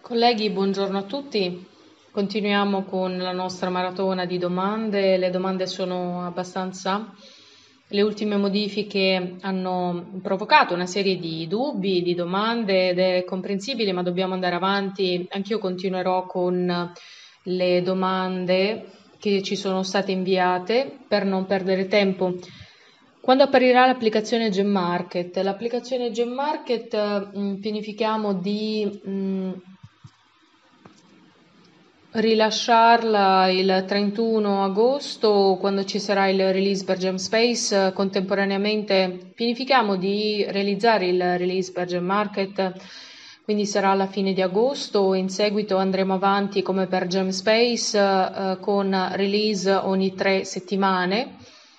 Colleghi, buongiorno a tutti. Continuiamo con la nostra maratona di domande. Le domande sono abbastanza. Le ultime modifiche hanno provocato una serie di dubbi, di domande ed è comprensibile, ma dobbiamo andare avanti. Anch'io continuerò con le domande che ci sono state inviate per non perdere tempo. Quando apparirà l'applicazione GemMarket? L'applicazione GemMarket pianifichiamo di rilasciarla il 31 agosto quando ci sarà il release per GemSpace. Contemporaneamente pianifichiamo di realizzare il release per GemMarket, quindi sarà alla fine di agosto. In seguito andremo avanti come per GemSpace con release ogni 3 settimane,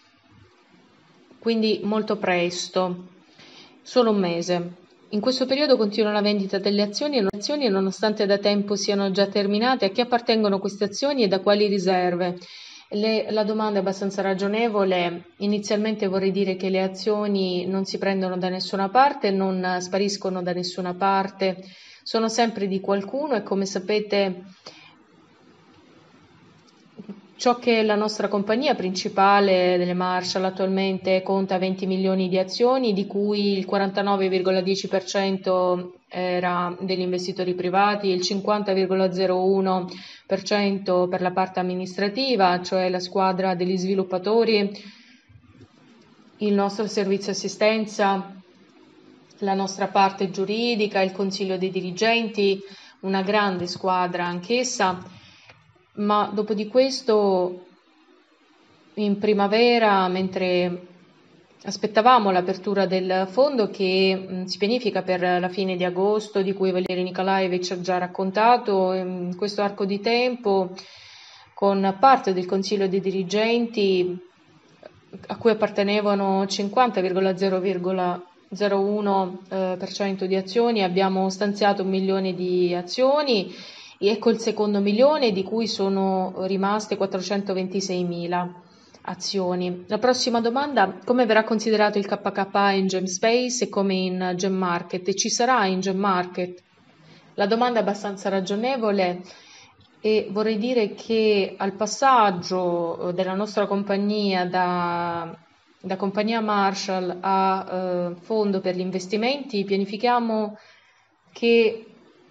quindi molto presto, solo un mese. In questo periodo continua la vendita delle azioni nonostante da tempo siano già terminate. A chi appartengono queste azioni e da quali riserve? La domanda è abbastanza ragionevole. Inizialmente vorrei dire che le azioni non si prendono da nessuna parte, non spariscono da nessuna parte, sono sempre di qualcuno e come sapete ciò che la nostra compagnia principale delle Marshall attualmente conta 20 milioni di azioni, di cui il 49,10% era degli investitori privati, il 50,01% per la parte amministrativa, cioè la squadra degli sviluppatori, il nostro servizio assistenza, la nostra parte giuridica, il consiglio dei dirigenti, una grande squadra anch'essa. Ma dopo di questo, in primavera, mentre aspettavamo l'apertura del fondo che si pianifica per la fine di agosto, di cui Valery Nikolaevich ha già raccontato, in questo arco di tempo, con parte del consiglio dei dirigenti a cui appartenevano 50,001% di azioni, abbiamo stanziato 1 milione di azioni. Ecco il secondo milione, di cui sono rimaste 426.000 azioni. La prossima domanda: come verrà considerato il KKA in GemSpace e come in GemMarket? E ci sarà in GemMarket? La domanda è abbastanza ragionevole e vorrei dire che al passaggio della nostra compagnia da compagnia Marshall a fondo per gli investimenti pianifichiamo che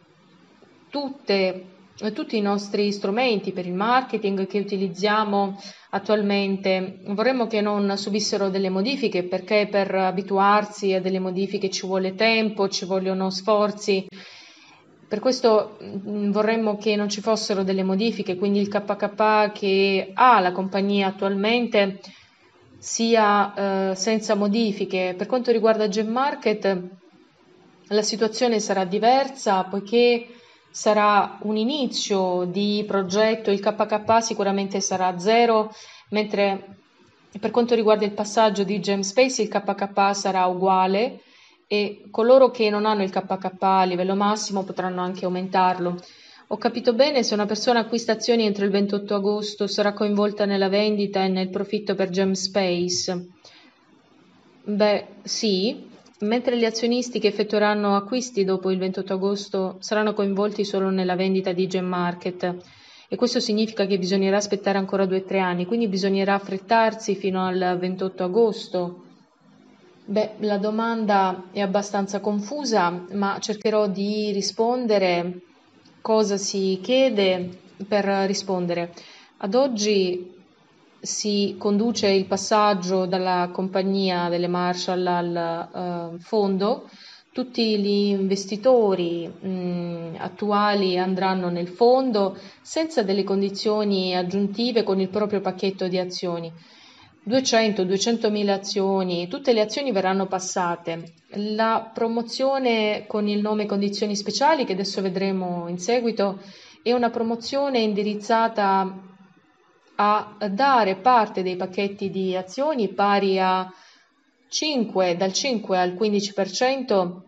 tutti i nostri strumenti per il marketing che utilizziamo attualmente vorremmo che non subissero delle modifiche, perché per abituarsi a delle modifiche ci vuole tempo, ci vogliono sforzi. Per questo vorremmo che non ci fossero delle modifiche, quindi il KK che ha la compagnia attualmente sia senza modifiche. Per quanto riguarda GemMarket, la situazione sarà diversa, poiché sarà un inizio di progetto, il KK sicuramente sarà zero, mentre per quanto riguarda il passaggio di GemSpace il KK sarà uguale e coloro che non hanno il KK a livello massimo potranno anche aumentarlo. Ho capito bene, se una persona acquista azioni entro il 28 agosto sarà coinvolta nella vendita e nel profitto per GemSpace? Beh, sì, mentre gli azionisti che effettueranno acquisti dopo il 28 agosto saranno coinvolti solo nella vendita di GemMarket e questo significa che bisognerà aspettare ancora 2 o 3 anni, quindi bisognerà affrettarsi fino al 28 agosto. Beh, la domanda è abbastanza confusa, ma cercherò di rispondere cosa si chiede per rispondere. Ad oggi si conduce il passaggio dalla compagnia delle Marshall al fondo. Tutti gli investitori attuali andranno nel fondo senza delle condizioni aggiuntive con il proprio pacchetto di azioni. 200.000 azioni, tutte le azioni verranno passate. La promozione con il nome condizioni speciali, che adesso vedremo in seguito, è una promozione indirizzata a dare parte dei pacchetti di azioni pari a dal 5 al 15%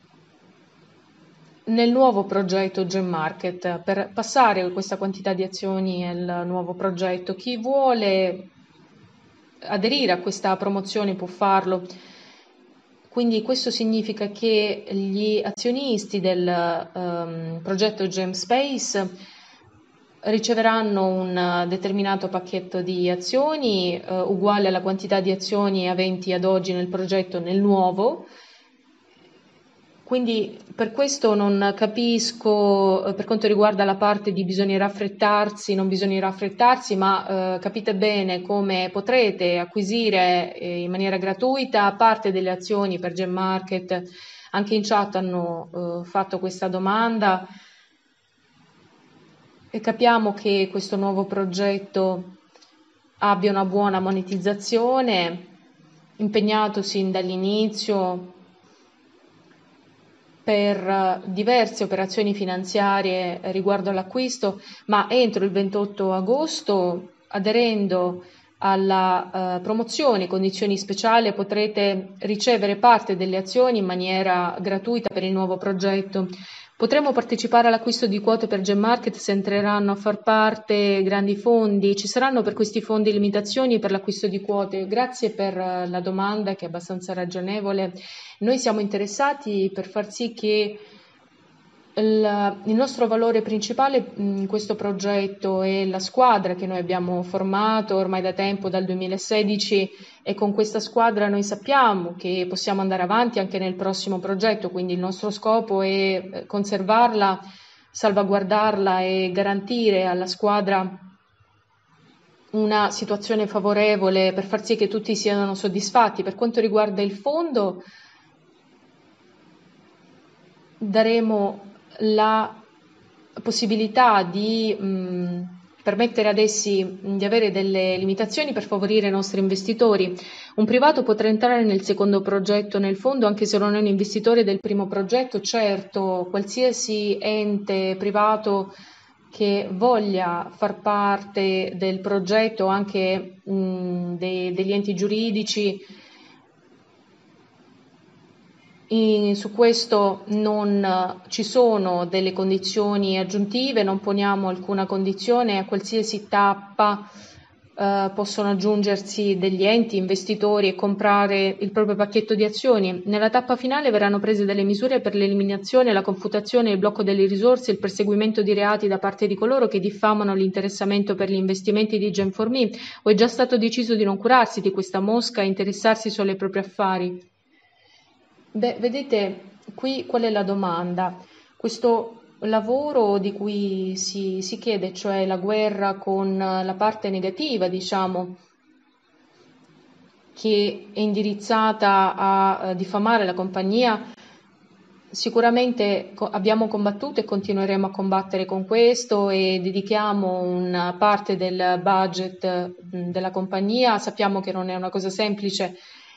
nel nuovo progetto GemMarket, per passare questa quantità di azioni al nuovo progetto. Chi vuole aderire a questa promozione può farlo. Quindi questo significa che gli azionisti del progetto GemSpace riceveranno un determinato pacchetto di azioni uguale alla quantità di azioni aventi ad oggi nel progetto nel nuovo. Quindi per questo non capisco, per quanto riguarda la parte di bisognerà affrettarsi, non bisognerà affrettarsi, ma capite bene come potrete acquisire in maniera gratuita parte delle azioni per Gem Market. Anche in chat hanno fatto questa domanda e capiamo che questo nuovo progetto abbia una buona monetizzazione, impegnato sin dall'inizio per diverse operazioni finanziarie riguardo all'acquisto, ma entro il 28 agosto, aderendo alla promozione condizioni speciali, potrete ricevere parte delle azioni in maniera gratuita per il nuovo progetto. Potremo partecipare all'acquisto di quote per Gem Market se entreranno a far parte grandi fondi. Ci saranno per questi fondi limitazioni per l'acquisto di quote? Grazie per la domanda, che è abbastanza ragionevole. Noi siamo interessati per far sì che il nostro valore principale in questo progetto è la squadra che noi abbiamo formato ormai da tempo, dal 2016, e con questa squadra noi sappiamo che possiamo andare avanti anche nel prossimo progetto, quindi il nostro scopo è conservarla, salvaguardarla e garantire alla squadra una situazione favorevole per far sì che tutti siano soddisfatti. Per quanto riguarda il fondo, daremo la possibilità di permettere ad essi di avere delle limitazioni per favorire i nostri investitori. Un privato potrà entrare nel secondo progetto nel fondo anche se non è un investitore del primo progetto. Certo, qualsiasi ente privato che voglia far parte del progetto, anche degli enti giuridici, su questo non ci sono delle condizioni aggiuntive, non poniamo alcuna condizione, a qualsiasi tappa possono aggiungersi degli enti, investitori e comprare il proprio pacchetto di azioni. Nella tappa finale verranno prese delle misure per l'eliminazione, la confutazione e il blocco delle risorse e il perseguimento di reati da parte di coloro che diffamano l'interessamento per gli investimenti di Gen4Me, o è già stato deciso di non curarsi di questa mosca e interessarsi solo ai propri affari? Beh, vedete, qui qual è la domanda? Questo lavoro di cui si chiede, cioè la guerra con la parte negativa, diciamo, che è indirizzata a diffamare la compagnia, sicuramente abbiamo combattuto e continueremo a combattere con questo e dedichiamo una parte del budget della compagnia. Sappiamo che non è una cosa semplice.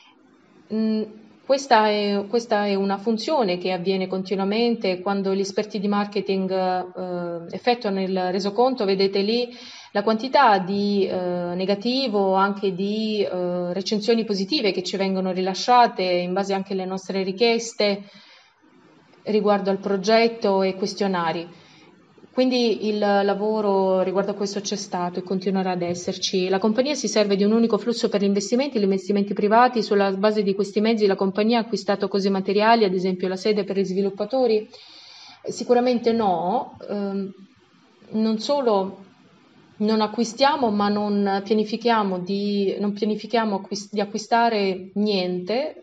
Questa è una funzione che avviene continuamente quando gli esperti di marketing effettuano il resoconto. Vedete lì la quantità di negativo, anche di recensioni positive che ci vengono rilasciate in base anche alle nostre richieste riguardo al progetto e questionari. Quindi il lavoro riguardo a questo c'è stato e continuerà ad esserci. La compagnia si serve di un unico flusso per gli investimenti privati. Sulla base di questi mezzi la compagnia ha acquistato cose materiali, ad esempio la sede per gli sviluppatori? Sicuramente no. Non solo non acquistiamo, ma non pianifichiamo di acquistare niente.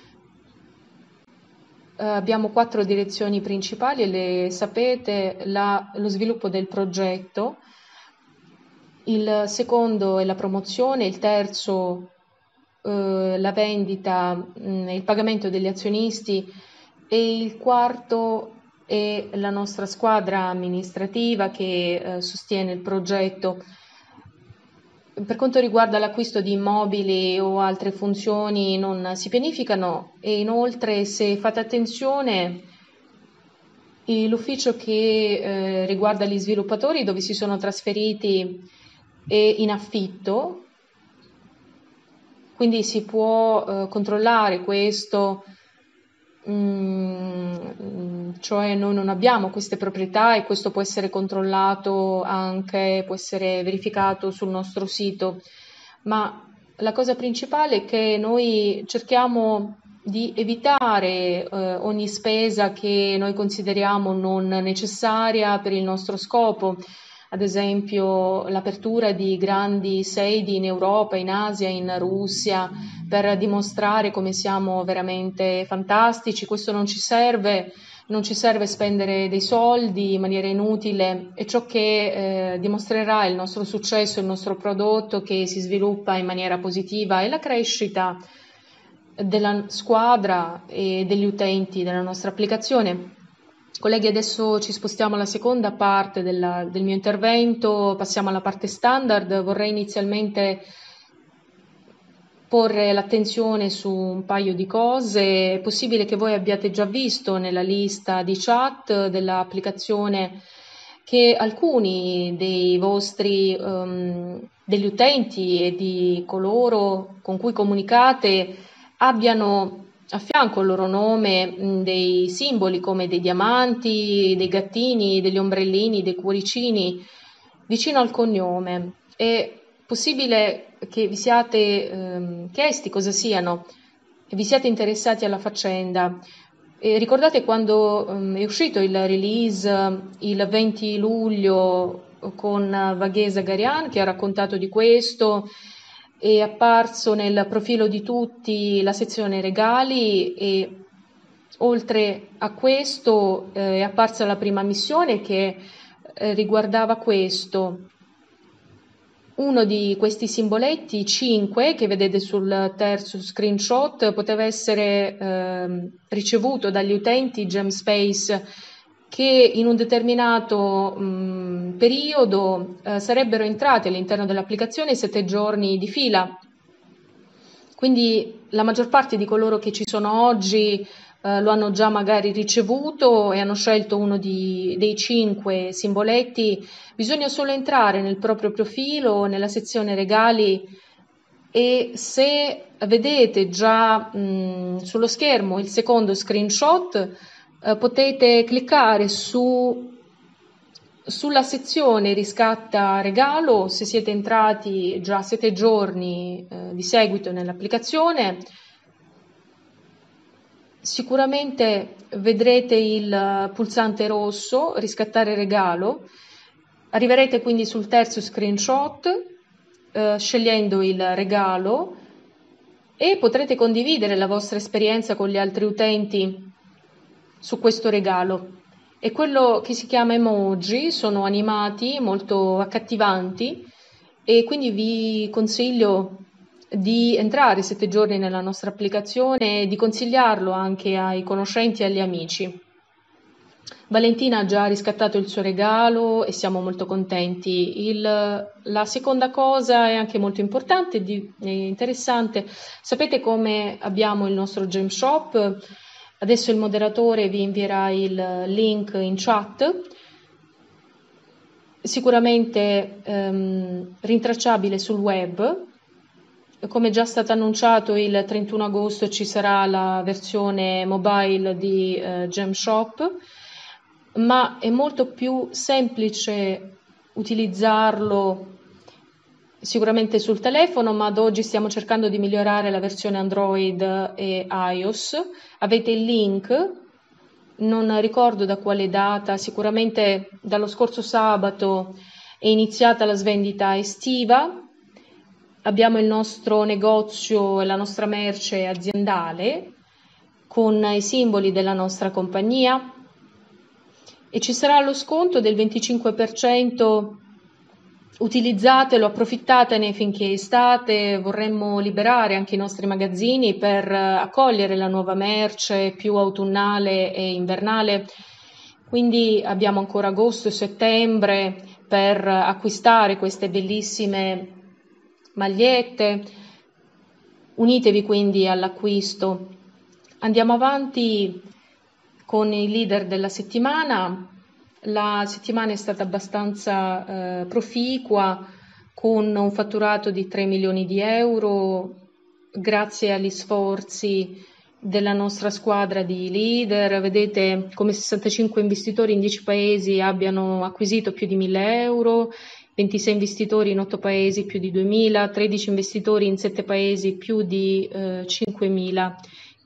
Abbiamo 4 direzioni principali e le sapete: lo sviluppo del progetto, il secondo è la promozione, il terzo la vendita, il pagamento degli azionisti, e il quarto è la nostra squadra amministrativa che sostiene il progetto. Per quanto riguarda l'acquisto di immobili o altre funzioni non si pianificano, e inoltre, se fate attenzione, l'ufficio che riguarda gli sviluppatori dove si sono trasferiti è in affitto, quindi si può controllare questo, cioè noi non abbiamo queste proprietà e questo può essere controllato anche, può essere verificato sul nostro sito, ma la cosa principale è che noi cerchiamo di evitare ogni spesa che noi consideriamo non necessaria per il nostro scopo, ad esempio l'apertura di grandi sedi in Europa, in Asia, in Russia, per dimostrare come siamo veramente fantastici. Questo non ci serve spendere dei soldi in maniera inutile, è ciò che dimostrerà il nostro successo, il nostro prodotto che si sviluppa in maniera positiva e la crescita della squadra e degli utenti della nostra applicazione. Colleghi, adesso ci spostiamo alla seconda parte del mio intervento, passiamo alla parte standard. Vorrei inizialmente porre l'attenzione su un paio di cose. È possibile che voi abbiate già visto nella lista di chat dell'applicazione che alcuni dei vostri degli utenti e di coloro con cui comunicate abbiano a fianco al loro nome dei simboli come dei diamanti, dei gattini, degli ombrellini, dei cuoricini vicino al cognome. È possibile che vi siate chiesti cosa siano e vi siate interessati alla faccenda. E ricordate quando è uscito il release il 20 luglio con Vaghesa Garian che ha raccontato di questo, è apparso nel profilo di tutti la sezione regali e oltre a questo è apparsa la prima missione che riguardava questo. Uno di questi simboletti, 5, che vedete sul terzo screenshot, poteva essere ricevuto dagli utenti GemSpace che in un determinato periodo sarebbero entrati all'interno dell'applicazione 7 giorni di fila. Quindi la maggior parte di coloro che ci sono oggi lo hanno già magari ricevuto e hanno scelto uno dei 5 simboletti. Bisogna solo entrare nel proprio profilo, nella sezione regali e se vedete già sullo schermo il secondo screenshot, potete cliccare sulla sezione riscatta regalo se siete entrati già 7 giorni di seguito nell'applicazione. Sicuramente vedrete il pulsante rosso riscattare regalo, arriverete quindi sul terzo screenshot scegliendo il regalo e potrete condividere la vostra esperienza con gli altri utenti su questo regalo. E quello che si chiama emoji sono animati molto accattivanti e quindi vi consiglio di entrare 7 giorni nella nostra applicazione e di consigliarlo anche ai conoscenti e agli amici. Valentina ha già riscattato il suo regalo e siamo molto contenti. La seconda cosa è anche molto importante e interessante. Sapete come abbiamo il nostro Gem Shop? Adesso il moderatore vi invierà il link in chat. Sicuramente rintracciabile sul web. Come già stato annunciato, il 31 agosto ci sarà la versione mobile di Gem Shop, ma è molto più semplice utilizzarlo sicuramente sul telefono, ma ad oggi stiamo cercando di migliorare la versione Android e iOS. Avete il link, non ricordo da quale data, sicuramente dallo scorso sabato è iniziata la svendita estiva. Abbiamo il nostro negozio e la nostra merce aziendale con i simboli della nostra compagnia e ci sarà lo sconto del 25%. Utilizzatelo, approfittatene finché è estate. Vorremmo liberare anche i nostri magazzini per accogliere la nuova merce più autunnale e invernale. Quindi abbiamo ancora agosto e settembre per acquistare queste bellissime magliette. Unitevi quindi all'acquisto. Andiamo avanti con i leader della settimana. La settimana è stata abbastanza proficua con un fatturato di 3 milioni di euro grazie agli sforzi della nostra squadra di leader. Vedete come 65 investitori in 10 paesi abbiano acquisito più di 1.000 euro, 26 investitori in 8 paesi più di 2.000, 13 investitori in 7 paesi più di 5.000.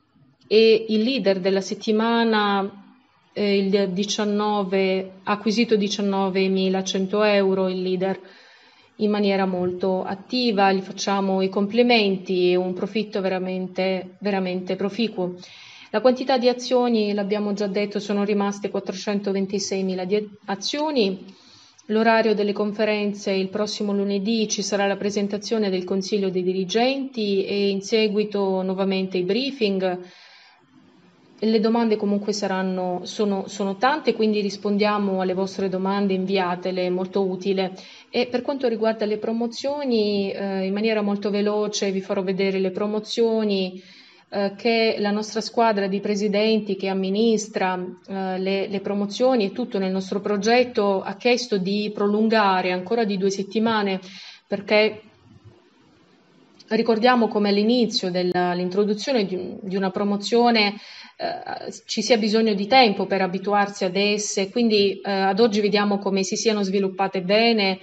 e il leader della settimana il 19, ha acquisito 19.100 euro il leader in maniera molto attiva, gli facciamo i complimenti e un profitto veramente, veramente proficuo. La quantità di azioni, l'abbiamo già detto, sono rimaste 426.000 azioni. L'orario delle conferenze: il prossimo lunedì ci sarà la presentazione del Consiglio dei dirigenti e in seguito nuovamente i briefing. Le domande comunque sono tante, quindi rispondiamo alle vostre domande, inviatele, molto utile. E per quanto riguarda le promozioni, in maniera molto veloce vi farò vedere le promozioni che la nostra squadra di presidenti che amministra le promozioni e tutto nel nostro progetto ha chiesto di prolungare ancora di 2 settimane, perché ricordiamo come all'inizio dell'introduzione di una promozione ci sia bisogno di tempo per abituarsi ad esse, quindi ad oggi vediamo come si siano sviluppate bene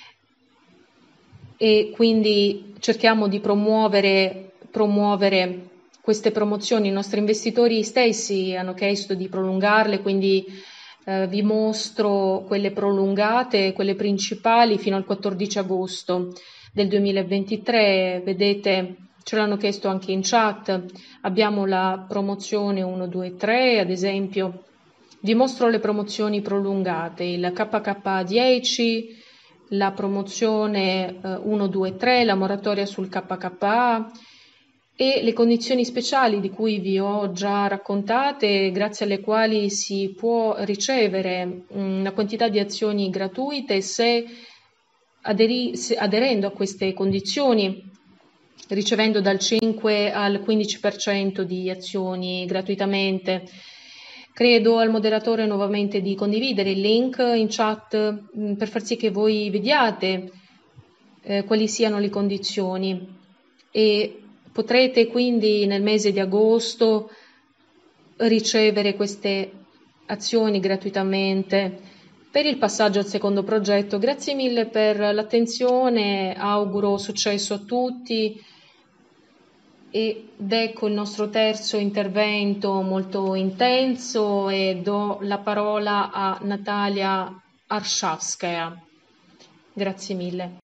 e quindi cerchiamo di promuovere queste promozioni. I nostri investitori stessi hanno chiesto di prolungarle, quindi vi mostro quelle prolungate, quelle principali fino al 14 agosto del 2023. Vedete, ce l'hanno chiesto anche in chat. Abbiamo la promozione 1, 2, 3, ad esempio. Vi mostro le promozioni prolungate, il KK10, la promozione 1, 2, 3, la moratoria sul KKA e le condizioni speciali di cui vi ho già raccontate, grazie alle quali si può ricevere una quantità di azioni gratuite se aderendo a queste condizioni, ricevendo dal 5 al 15% di azioni gratuitamente. Chiedo al moderatore nuovamente di condividere il link in chat per far sì che voi vediate quali siano le condizioni e potrete quindi nel mese di agosto ricevere queste azioni gratuitamente per il passaggio al secondo progetto. Grazie mille per l'attenzione, auguro successo a tutti ed ecco il nostro terzo intervento molto intenso e do la parola a Natalia Arshavskaya. Grazie mille.